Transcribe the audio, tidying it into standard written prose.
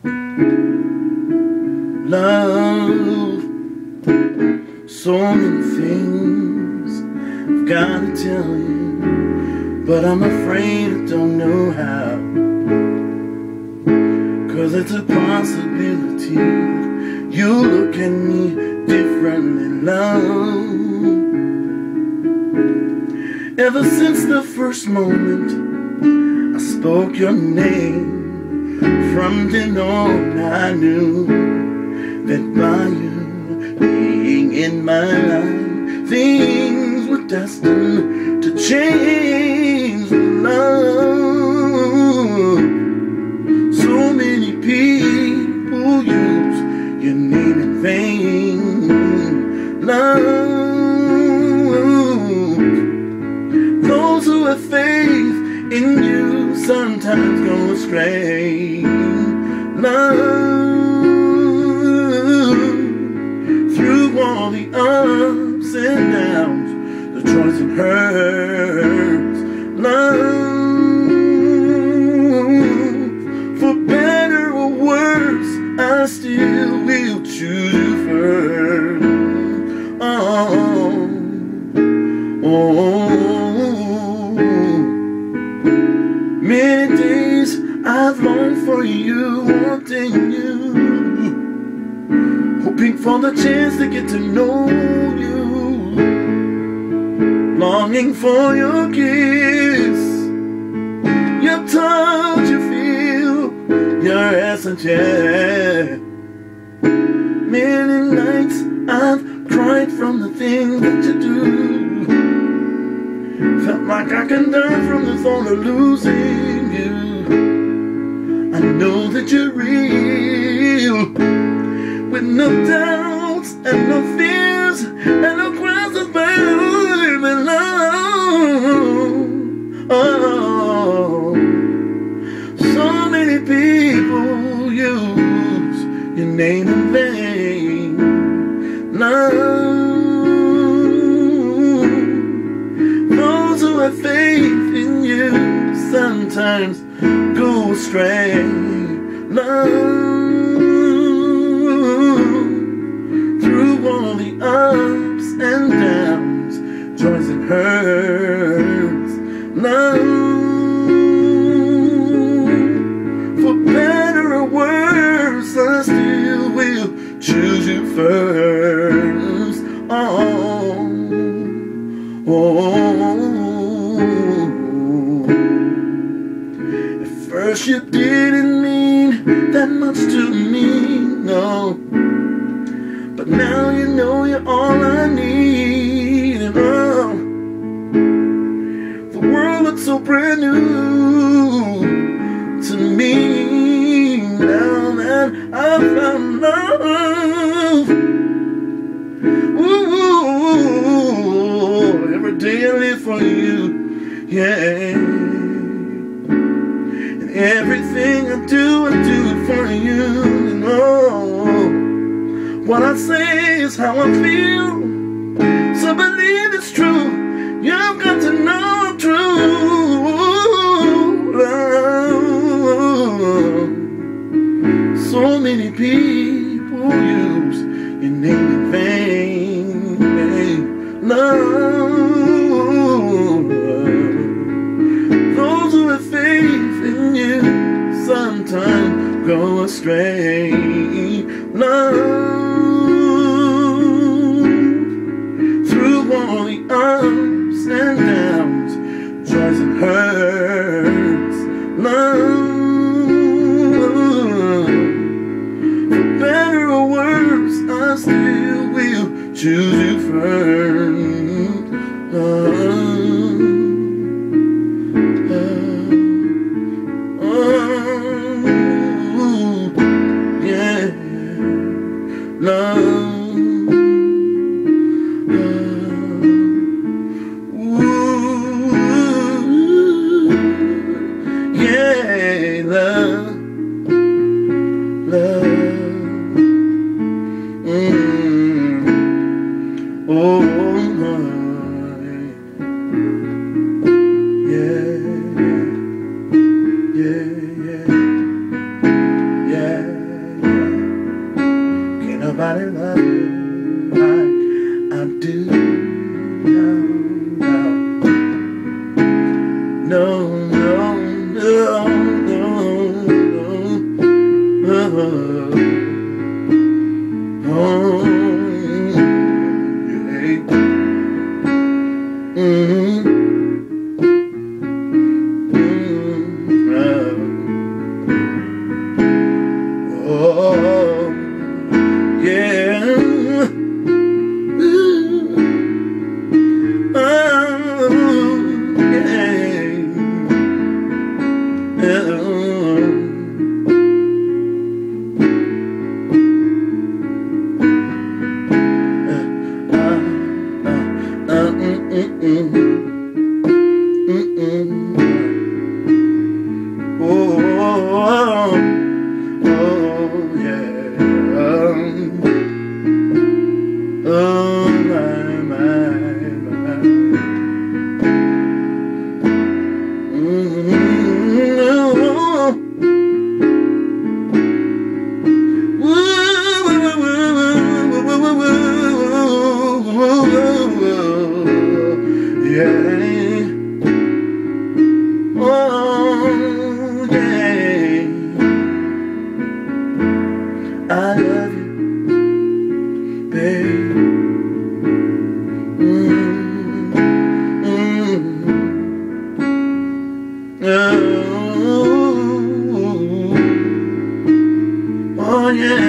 Love, so many things I've gotta tell you, but I'm afraid I don't know how. 'Cause it's a possibility you look at me differently, love. Ever since the first moment I spoke your name, from then on I knew that by you being in my life, things were destined to change. Love, so many people use your name in vain. Love, those who have faith in you sometimes go astray. Love, through all the ups and downs, the joys and hurts. Love, for better or worse, I still will choose you first. Oh, oh. Many days I've longed for you, wanting you, hoping for the chance to get to know you, longing for your kiss, your touch, your feel, your essence, yeah. Many nights I've cried from the things that you do, felt like I can die from the thought of losing you. I know that you're real, with no doubts and no fears and no cries of pain and love. Oh, so many people use your name in vain. Love, those who have faith in you sometimes go astray. Love, through all the ups and downs, joys and hurts. Love, for better or worse, I still will choose you first. Oh, oh. At first you didn't mean that much to me, no, but now you know you're all I need. And oh, the world looks so brand new to me now that I found love. Ooh, every day I live for you, yeah. And everything I do it for you. And oh, what I say is how I feel, so believe it's true. You've got to know I'm true. Love, so many people use your name in vain. Love, those who have faith in you sometimes go astray. Love, through all the ups and downs, joys and hurts. Love, for better or worse, I still will choose you first. Yeah, love. Yeah, love, love. Oh, yeah, yeah, yeah, yeah. I love you, babe. Oh, oh yeah.